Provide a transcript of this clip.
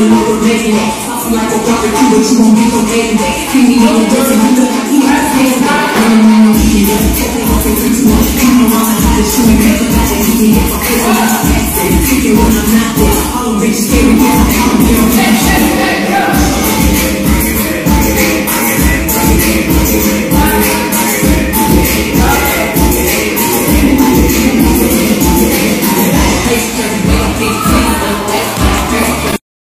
you know we're making it. Tossing like a barbecue, but you won't get no baby. Keep me on the dirt and you look like you have space. No, you know, take off your feet too much. You know I'm a hot shoe and make a bad and you can get my face. I'm not acting. Take it when I'm not there. All the bitches scary, yes, I'm